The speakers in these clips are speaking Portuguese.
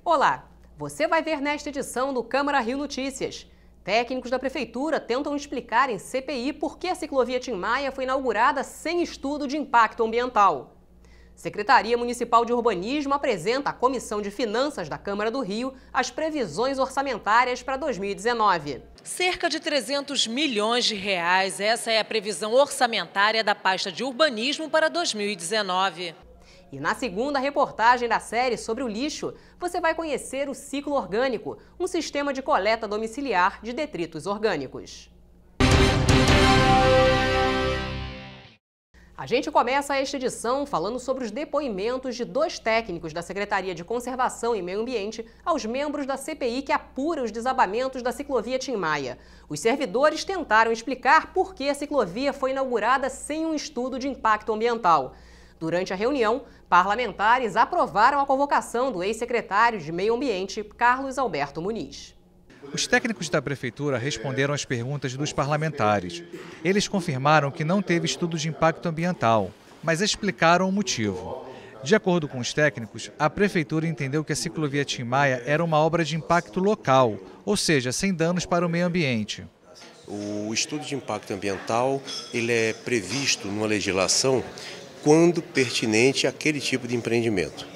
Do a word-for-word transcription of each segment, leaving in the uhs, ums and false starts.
Olá, você vai ver nesta edição do Câmara Rio Notícias. Técnicos da Prefeitura tentam explicar em C P I por que a ciclovia Tim Maia foi inaugurada sem estudo de impacto ambiental. Secretaria Municipal de Urbanismo apresenta à Comissão de Finanças da Câmara do Rio as previsões orçamentárias para dois mil e dezenove. Cerca de trezentos milhões de reais, essa é a previsão orçamentária da pasta de urbanismo para dois mil e dezenove. E na segunda reportagem da série sobre o lixo, você vai conhecer o ciclo orgânico, um sistema de coleta domiciliar de detritos orgânicos. A gente começa esta edição falando sobre os depoimentos de dois técnicos da Secretaria de Conservação e Meio Ambiente aos membros da C P I que apura os desabamentos da ciclovia Tim Maia. Os servidores tentaram explicar por que a ciclovia foi inaugurada sem um estudo de impacto ambiental. Durante a reunião, parlamentares aprovaram a convocação do ex-secretário de Meio Ambiente, Carlos Alberto Muniz. Os técnicos da Prefeitura responderam às perguntas dos parlamentares. Eles confirmaram que não teve estudo de impacto ambiental, mas explicaram o motivo. De acordo com os técnicos, a Prefeitura entendeu que a ciclovia Tim Maia era uma obra de impacto local, ou seja, sem danos para o meio ambiente. O estudo de impacto ambiental ele é previsto numa legislação quando pertinente àquele tipo de empreendimento.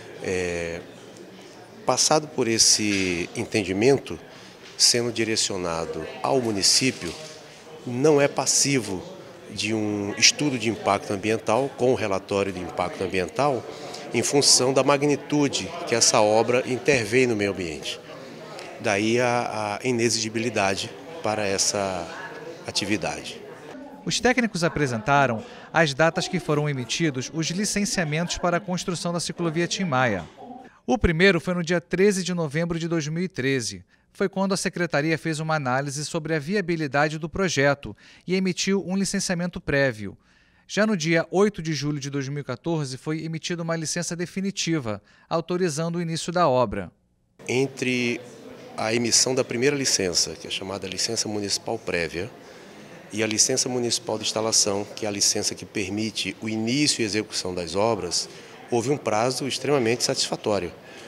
É, passado por esse entendimento, sendo direcionado ao município, não é passivo de um estudo de impacto ambiental com o relatório de impacto ambiental em função da magnitude que essa obra intervém no meio ambiente. Daí a, a inexigibilidade para essa atividade. Os técnicos apresentaram as datas que foram emitidos os licenciamentos para a construção da ciclovia Tim Maia. O primeiro foi no dia treze de novembro de dois mil e treze. Foi quando a Secretaria fez uma análise sobre a viabilidade do projeto e emitiu um licenciamento prévio. Já no dia oito de julho de dois mil e quatorze foi emitida uma licença definitiva, autorizando o início da obra. Entre a emissão da primeira licença, que é chamada licença municipal prévia, e a licença municipal de instalação, que é a licença que permite o início e execução das obras, houve um prazo extremamente satisfatório.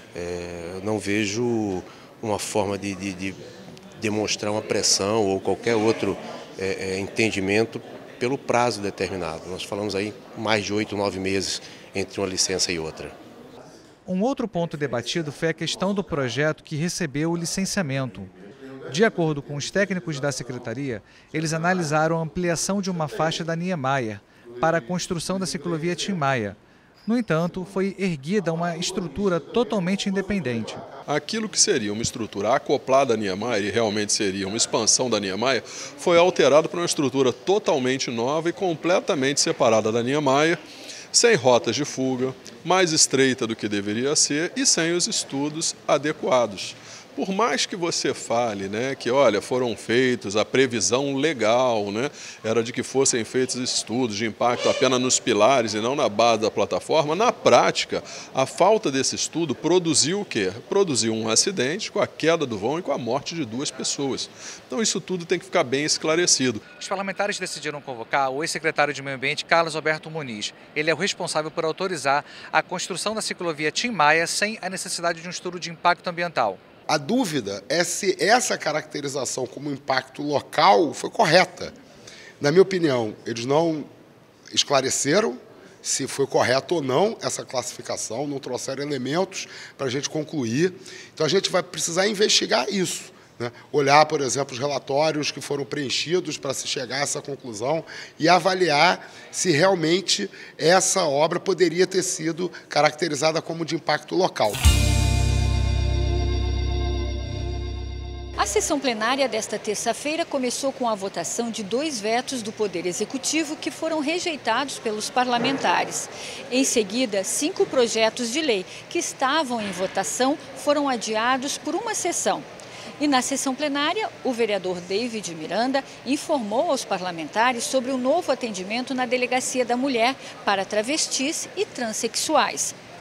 É, não vejo uma forma de, de, de demonstrar uma pressão ou qualquer outro é, é, entendimento pelo prazo determinado. Nós falamos aí mais de oito, nove meses entre uma licença e outra. Um outro ponto debatido foi a questão do projeto que recebeu o licenciamento. De acordo com os técnicos da Secretaria, eles analisaram a ampliação de uma faixa da Niemeyer para a construção da ciclovia Tim Maia. No entanto, foi erguida uma estrutura totalmente independente. Aquilo que seria uma estrutura acoplada à Niemeyer, e realmente seria uma expansão da Niemeyer, foi alterado para uma estrutura totalmente nova e completamente separada da Niemeyer, sem rotas de fuga, mais estreita do que deveria ser e sem os estudos adequados. Por mais que você fale, né, que olha, foram feitos, a previsão legal, né, era de que fossem feitos estudos de impacto apenas nos pilares e não na base da plataforma, na prática, a falta desse estudo produziu o quê? Produziu um acidente com a queda do vão e com a morte de duas pessoas. Então isso tudo tem que ficar bem esclarecido. Os parlamentares decidiram convocar o ex-secretário de Meio Ambiente, Carlos Alberto Muniz. Ele é o responsável por autorizar a construção da ciclovia Tim Maia sem a necessidade de um estudo de impacto ambiental. A dúvida é se essa caracterização como impacto local foi correta. Na minha opinião, eles não esclareceram se foi correto ou não essa classificação, não trouxeram elementos para a gente concluir. Então, a gente vai precisar investigar isso, né? Olhar, por exemplo, os relatórios que foram preenchidos para se chegar a essa conclusão e avaliar se realmente essa obra poderia ter sido caracterizada como de impacto local. A sessão plenária desta terça-feira começou com a votação de dois vetos do Poder Executivo que foram rejeitados pelos parlamentares. Em seguida, cinco projetos de lei que estavam em votação foram adiados por uma sessão. E na sessão plenária, o vereador David Miranda informou aos parlamentares sobre o novo atendimento na Delegacia da Mulher para travestis e transexuais.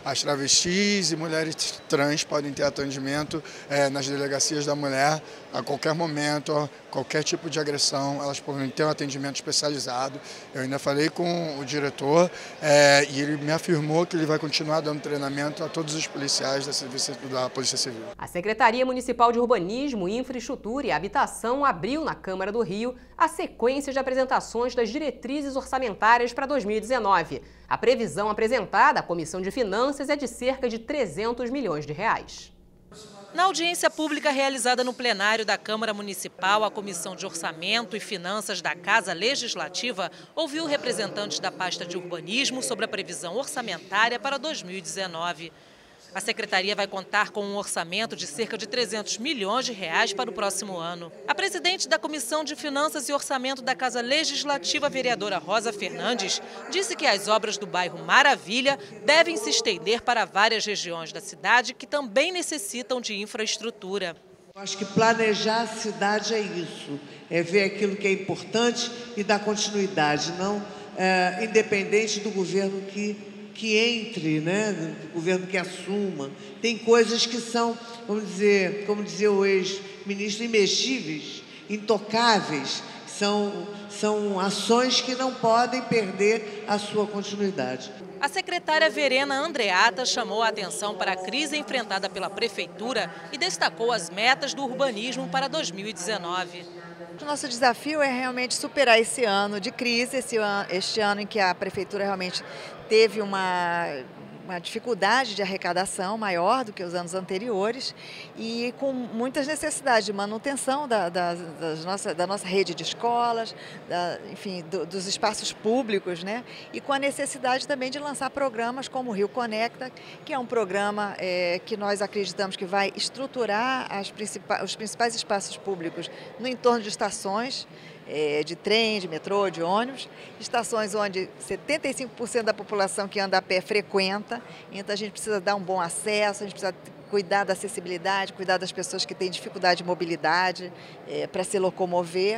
As travestis e mulheres trans podem ter atendimento é, nas delegacias da mulher a qualquer momento, qualquer tipo de agressão, elas podem ter um atendimento especializado. Eu ainda falei com o diretor é, e ele me afirmou que ele vai continuar dando treinamento a todos os policiais da, serviço, da Polícia Civil. A Secretaria Municipal de Urbanismo, Infraestrutura e Habitação abriu na Câmara do Rio a sequência de apresentações das diretrizes orçamentárias para dois mil e dezenove. A previsão apresentada à Comissão de Finanças é de cerca de trezentos milhões de reais. Na audiência pública realizada no plenário da Câmara Municipal, a Comissão de Orçamento e Finanças da Casa Legislativa ouviu representantes da pasta de urbanismo sobre a previsão orçamentária para dois mil e dezenove. A Secretaria vai contar com um orçamento de cerca de trezentos milhões de reais para o próximo ano. A presidente da Comissão de Finanças e Orçamento da Casa Legislativa, vereadora Rosa Fernandes, disse que as obras do bairro Maravilha devem se estender para várias regiões da cidade que também necessitam de infraestrutura. Eu acho que planejar a cidade é isso, é ver aquilo que é importante e dar continuidade, não é, independente do governo que que entre, né, do governo que assuma. Tem coisas que são, vamos dizer, como dizia o ex-ministro, imexíveis, intocáveis, são, são ações que não podem perder a sua continuidade. A secretária Verena Andreata chamou a atenção para a crise enfrentada pela Prefeitura e destacou as metas do urbanismo para dois mil e dezenove. O nosso desafio é realmente superar esse ano de crise, esse ano, este ano em que a Prefeitura realmente teve uma, uma dificuldade de arrecadação maior do que os anos anteriores e com muitas necessidades de manutenção da, da, das nossa, da nossa rede de escolas, da, enfim, do, dos espaços públicos, né? E com a necessidade também de lançar programas como o Rio Conecta, que é um programa é, que nós acreditamos que vai estruturar as principais, os principais espaços públicos no entorno de estações, de trem, de metrô, de ônibus, estações onde setenta e cinco por cento da população que anda a pé frequenta, então a gente precisa dar um bom acesso, a gente precisa cuidar da acessibilidade, cuidar das pessoas que têm dificuldade de mobilidade é, para se locomover.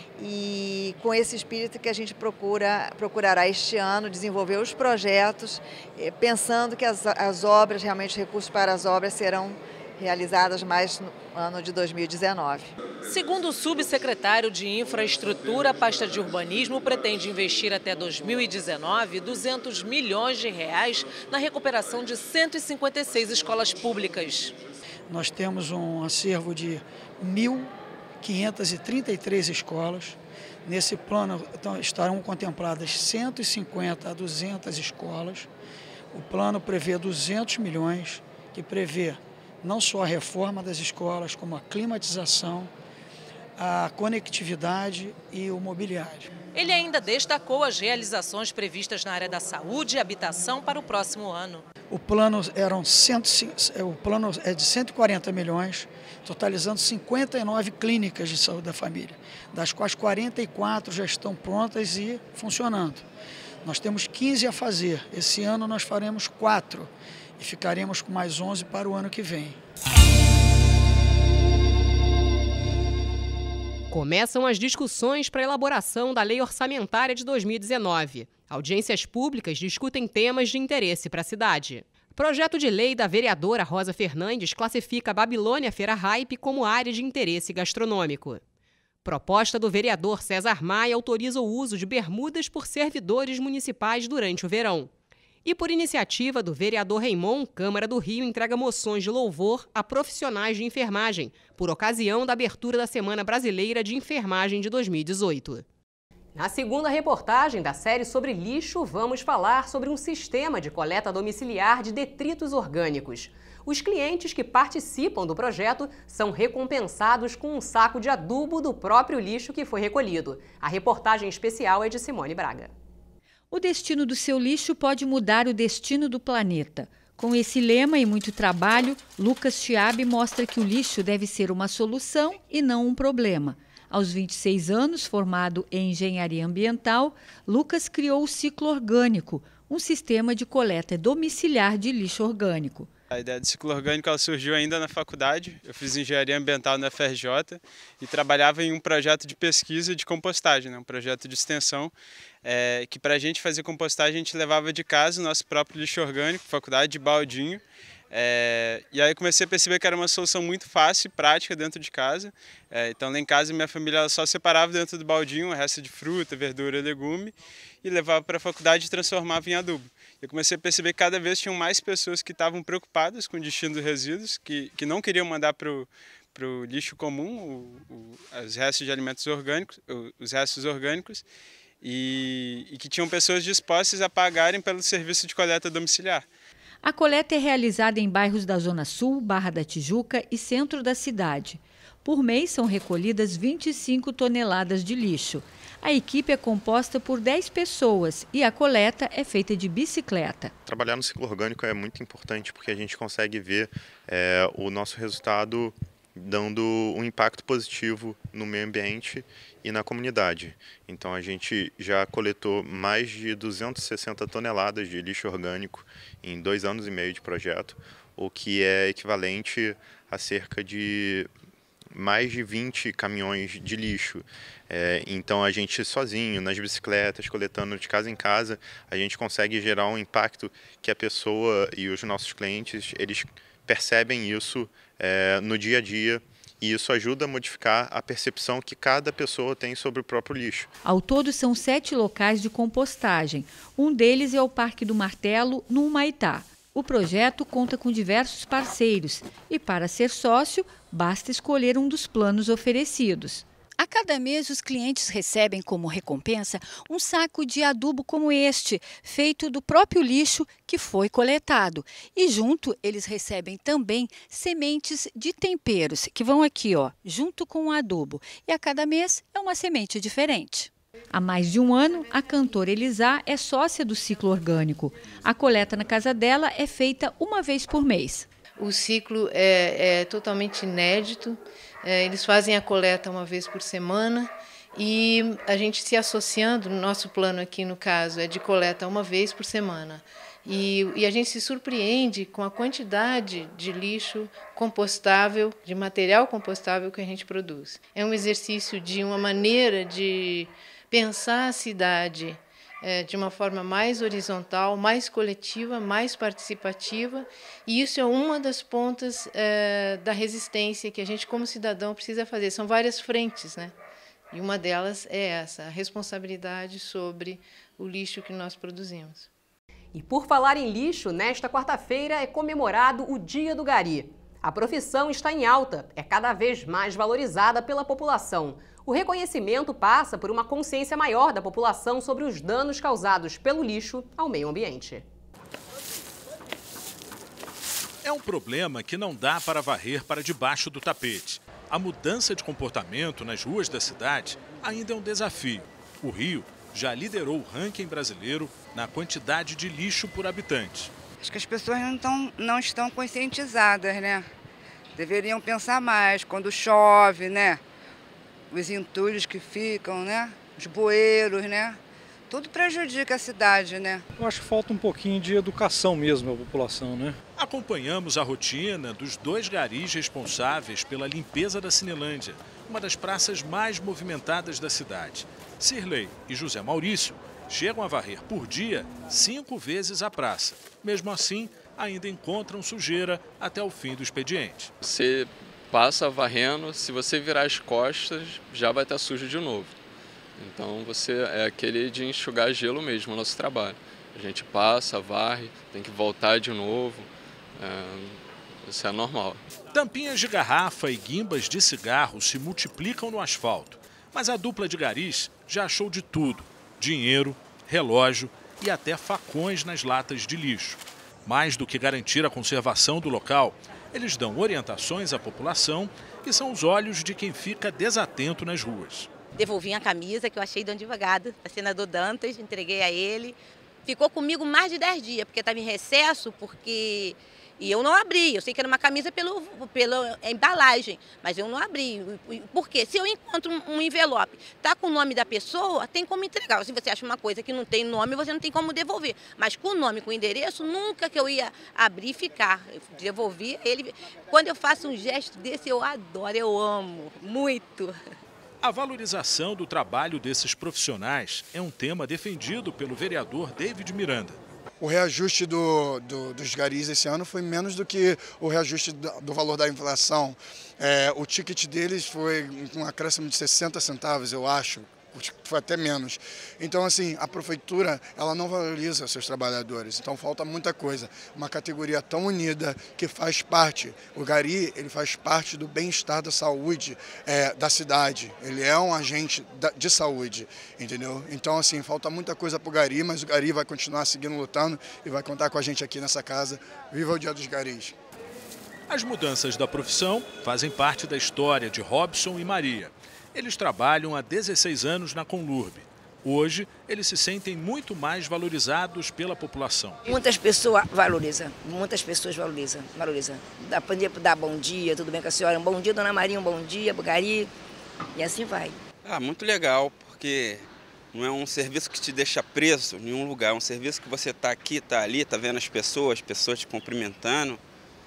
E com esse espírito que a gente procura, procurará este ano desenvolver os projetos, é, pensando que as, as obras, realmente os recursos para as obras serão realizadas mais no ano de dois mil e dezenove. Segundo o subsecretário de Infraestrutura, a pasta de urbanismo pretende investir até dois mil e dezenove duzentos milhões de reais na recuperação de cento e cinquenta e seis escolas públicas. Nós temos um acervo de mil quinhentas e trinta e três escolas. Nesse plano então, estarão contempladas cento e cinquenta a duzentas escolas. O plano prevê duzentos milhões, que prevê não só a reforma das escolas, como a climatização, a conectividade e o mobiliário. Ele ainda destacou as realizações previstas na área da saúde e habitação para o próximo ano. O plano, eram cento, o plano é de cento e quarenta milhões, totalizando cinquenta e nove clínicas de saúde da família, das quais quarenta e quatro já estão prontas e funcionando. Nós temos quinze a fazer, esse ano nós faremos quatro e ficaremos com mais onze para o ano que vem. Começam as discussões para a elaboração da Lei Orçamentária de dois mil e dezenove. Audiências públicas discutem temas de interesse para a cidade. Projeto de lei da vereadora Rosa Fernandes classifica a Babilônia Feira Hype como área de interesse gastronômico. Proposta do vereador César Maia autoriza o uso de bermudas por servidores municipais durante o verão. E por iniciativa do vereador Raimon, Câmara do Rio entrega moções de louvor a profissionais de enfermagem, por ocasião da abertura da Semana Brasileira de Enfermagem de dois mil e dezoito. Na segunda reportagem da série sobre lixo, vamos falar sobre um sistema de coleta domiciliar de detritos orgânicos. Os clientes que participam do projeto são recompensados com um saco de adubo do próprio lixo que foi recolhido. A reportagem especial é de Simone Braga. O destino do seu lixo pode mudar o destino do planeta. Com esse lema e muito trabalho, Lucas Chiabi mostra que o lixo deve ser uma solução e não um problema. Aos vinte e seis anos, formado em engenharia ambiental, Lucas criou o Ciclo Orgânico, um sistema de coleta domiciliar de lixo orgânico. A ideia do ciclo orgânico ela surgiu ainda na faculdade. Eu fiz engenharia ambiental na F R J e trabalhava em um projeto de pesquisa de compostagem, né? Um projeto de extensão, é, que para a gente fazer compostagem a gente levava de casa o nosso próprio lixo orgânico, faculdade de baldinho. É, e aí comecei a perceber que era uma solução muito fácil e prática dentro de casa. É, então lá em casa minha família ela só separava dentro do baldinho o resto de fruta, verdura, legume e levava para a faculdade e transformava em adubo. Eu comecei a perceber que cada vez tinham mais pessoas que estavam preocupadas com o destino dos resíduos, que, que não queriam mandar para o lixo comum o, o, os restos de alimentos orgânicos, os restos orgânicos, e, e que tinham pessoas dispostas a pagarem pelo serviço de coleta domiciliar. A coleta é realizada em bairros da Zona Sul, Barra da Tijuca e centro da cidade. Por mês são recolhidas vinte e cinco toneladas de lixo. A equipe é composta por dez pessoas e a coleta é feita de bicicleta. Trabalhar no ciclo orgânico é muito importante porque a gente consegue ver é, o nosso resultado dando um impacto positivo no meio ambiente e na comunidade. Então a gente já coletou mais de duzentas e sessenta toneladas de lixo orgânico em dois anos e meio de projeto, o que é equivalente a cerca de mais de vinte caminhões de lixo. É, então a gente sozinho, nas bicicletas, coletando de casa em casa, a gente consegue gerar um impacto que a pessoa e os nossos clientes, eles percebem isso é, no dia a dia, e isso ajuda a modificar a percepção que cada pessoa tem sobre o próprio lixo. Ao todo são sete locais de compostagem. Um deles é o Parque do Martelo, no Humaitá. O projeto conta com diversos parceiros e, para ser sócio, basta escolher um dos planos oferecidos. A cada mês, os clientes recebem como recompensa um saco de adubo como este, feito do próprio lixo que foi coletado. E junto, eles recebem também sementes de temperos, que vão aqui, ó, junto com o adubo. E a cada mês é uma semente diferente. Há mais de um ano, a cantora Elisá é sócia do ciclo orgânico. A coleta na casa dela é feita uma vez por mês. O ciclo é, é totalmente inédito. É, eles fazem a coleta uma vez por semana e a gente se associando, no nosso plano aqui no caso é de coleta uma vez por semana. E, e a gente se surpreende com a quantidade de lixo compostável, de material compostável que a gente produz. É um exercício de uma maneira de pensar a cidade é, de uma forma mais horizontal, mais coletiva, mais participativa, e isso é uma das pontas é, da resistência que a gente, como cidadão, precisa fazer. São várias frentes, né? E uma delas é essa, a responsabilidade sobre o lixo que nós produzimos. E por falar em lixo, nesta quarta-feira é comemorado o Dia do Gari. A profissão está em alta, é cada vez mais valorizada pela população. O reconhecimento passa por uma consciência maior da população sobre os danos causados pelo lixo ao meio ambiente. É um problema que não dá para varrer para debaixo do tapete. A mudança de comportamento nas ruas da cidade ainda é um desafio. O Rio já liderou o ranking brasileiro na quantidade de lixo por habitante. Acho que as pessoas não, tão, não estão conscientizadas, né? Deveriam pensar mais quando chove, né? Os entulhos que ficam, né? Os bueiros, né? Tudo prejudica a cidade, né? Eu acho que falta um pouquinho de educação mesmo à população, né? Acompanhamos a rotina dos dois garis responsáveis pela limpeza da Cinelândia, uma das praças mais movimentadas da cidade. Cirlei e José Maurício chegam a varrer por dia cinco vezes a praça. Mesmo assim, ainda encontram sujeira até o fim do expediente. Você passa varrendo, se você virar as costas, já vai estar sujo de novo. Então você é aquele de enxugar gelo mesmo, o nosso trabalho. A gente passa, varre, tem que voltar de novo, é, isso é normal. Tampinhas de garrafa e guimbas de cigarro se multiplicam no asfalto, mas a dupla de garis já achou de tudo: dinheiro, relógio e até facões nas latas de lixo. Mais do que garantir a conservação do local, eles dão orientações à população e são os olhos de quem fica desatento nas ruas. Devolvi a camisa que eu achei do advogado, da senador Dantas, entreguei a ele. Ficou comigo mais de dez dias, porque estava em recesso, porque E eu não abri, eu sei que era uma camisa pelo, pela embalagem, mas eu não abri. Por quê? Se eu encontro um envelope, tá com o nome da pessoa, tem como entregar. Se você acha uma coisa que não tem nome, você não tem como devolver. Mas com o nome, com o endereço, nunca que eu ia abrir e ficar. Eu devolvi ele. Quando eu faço um gesto desse, eu adoro, eu amo, muito. A valorização do trabalho desses profissionais é um tema defendido pelo vereador David Miranda. O reajuste do, do, dos garis esse ano foi menos do que o reajuste do, do valor da inflação. É, o ticket deles foi um acréscimo de sessenta centavos, eu acho. Foi até menos. Então, assim, a prefeitura, ela não valoriza seus trabalhadores. Então, falta muita coisa. Uma categoria tão unida que faz parte, o gari, ele faz parte do bem-estar da saúde é, da cidade. Ele é um agente de saúde, entendeu? Então, assim, falta muita coisa para o gari, mas o gari vai continuar seguindo lutando e vai contar com a gente aqui nessa casa. Viva o Dia dos Garis! As mudanças da profissão fazem parte da história de Robson e Maria. Eles trabalham há dezesseis anos na Conlurb. Hoje, eles se sentem muito mais valorizados pela população. Muitas pessoas valorizam, muitas pessoas valorizam, valorizam. Dá para dar bom dia, tudo bem com a senhora? Um bom dia, dona Maria, um bom dia, Bugari, e assim vai. Ah, muito legal, porque não é um serviço que te deixa preso em nenhum lugar, é um serviço que você está aqui, está ali, está vendo as pessoas, pessoas te cumprimentando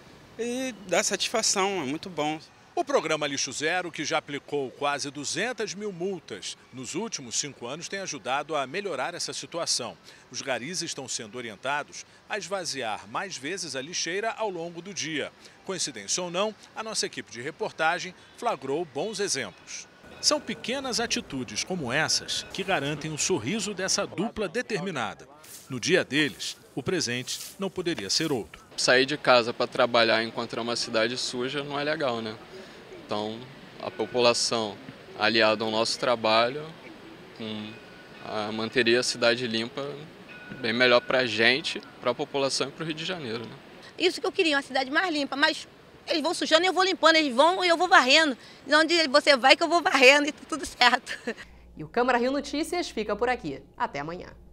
e dá satisfação, é muito bom. O programa Lixo Zero, que já aplicou quase duzentas mil multas nos últimos cinco anos, tem ajudado a melhorar essa situação. Os garis estão sendo orientados a esvaziar mais vezes a lixeira ao longo do dia. Coincidência ou não, a nossa equipe de reportagem flagrou bons exemplos. São pequenas atitudes como essas que garantem o sorriso dessa dupla determinada. No dia deles, o presente não poderia ser outro. Sair de casa para trabalhar e encontrar uma cidade suja não é legal, né? Então, a população, aliada ao nosso trabalho, um, a, manteria a cidade limpa bem melhor para a gente, para a população e para o Rio de Janeiro. Né? Isso que eu queria, uma cidade mais limpa, mas eles vão sujando e eu vou limpando, eles vão e eu vou varrendo. E onde você vai que eu vou varrendo e tá tudo certo. E o Câmara Rio Notícias fica por aqui. Até amanhã.